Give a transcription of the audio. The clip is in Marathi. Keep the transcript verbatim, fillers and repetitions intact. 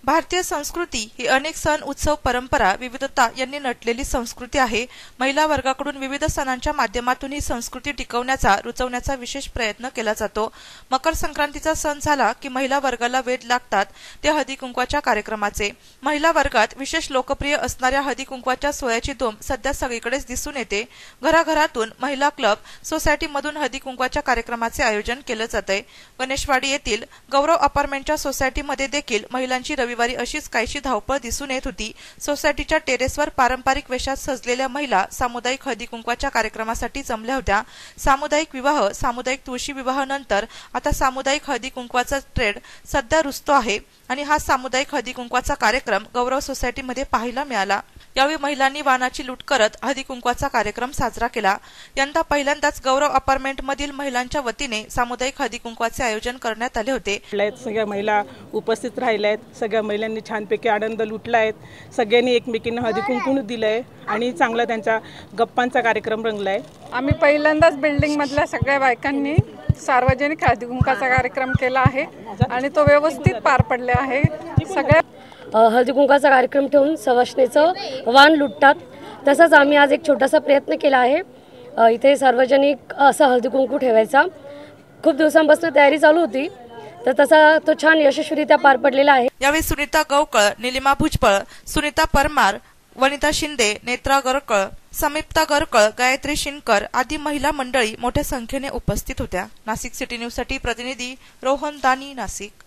भारतीय संस्कृती ही अनेक सण उत्सव परंपरा विविधता यांनी नटलेली संस्कृती आहे। महिला वर्गाकडून विविध सणांच्या माध्यमातून ही संस्कृती टिकवण्याचा रुजवण्याचा विशेष प्रयत्न केला जातो। मकर संक्रांतीचा सण झाला की महिला वर्गाला वेध लागतात ते हळदी कुंकवाच्या कार्यक्रमाचे। महिला वर्गात विशेष लोकप्रिय असणाऱ्या हळदी कुंकवाच्या सोहळ्याची धूम सध्या सगळीकडेच दिसून येते। घराघरातून महिला क्लब सोसायटी मधून हळदी कुंकवाच्या कार्यक्रमाचे आयोजन केले जाते। गणेशवाडी येथील गौरव अपार्टमेंटच्या सोसायटीमध्ये देखील महिलांची रविवारी अशीच काहीशी धावपळ दिसून येत होती। सोसायटीच्या टेरेसवर पारंपरिक वेशात सजलेल्या महिला सामुदायिक हळदी कुंकवाच्या कार्यक्रमासाठी जमल्या होत्या। सामुदायिक विवाह सामुदायिक तुळशी विवाह नंतर आता सामुदायिक हळदी कुंकवाचा ट्रेंड सध्या रुजतो आहे आणि हा सामुदायिक हळदी कुंकवाचा कार्यक्रम गौरव सोसायटीमध्ये पाहायला मिळाला। यावेळी महिलांनी वाणाची लूट करत हळदी कुंकवाचा कार्यक्रम साजरा केला। यंदा पहिल्यांदाच गौरव अपार्टमेंट मधील महिलांच्या वतीने सामुदायिक हळदी कुंकवाचे आयोजन करण्यात आले होते। सगळ्या महिला उपस्थित राहिल्या आहेत। सगळ्या महिलांनी छानपैकी आनंद लुटला आहे। सगळ्यांनी एकमेकींना हळदी कुंकू दिलंय आणि चांगला त्यांचा गप्पांचा कार्यक्रम रंगलाय। आम्ही पहिल्यांदाच बिल्डिंग मधल्या सगळ्या बायकांनी सार्वजनिक हळदी कुंकवाचा कार्यक्रम केला आहे आणि तो व्यवस्थित पार पडला आहे। सगळ्या हळदी कुंकवाचा कार्यक्रम ठेवून सवाष्णीचं वाण लुटतात। तसंच आम्ही आज एक छोटासा प्रयत्न केला आहे। इथे सार्वजनिक असं हळदी कुंकू ठेवायचा खूप दिवसांपासून तयारी चालू होती, तर तसा तो छान यशस्वीरित्या पार पडलेला आहे। यावेळी सुनीता गवकळ, निलिमा भुजबळ, सुनीता परमार, वनिता शिंदे, नेत्रा गरकळ, समीप्ता गरकळ, गायत्री शिनकर आदी महिला मंडळी मोठ्या संख्येने उपस्थित होत्या। नाशिक सिटी न्यूज साठी प्रतिनिधी रोहन दानी, नाशिक।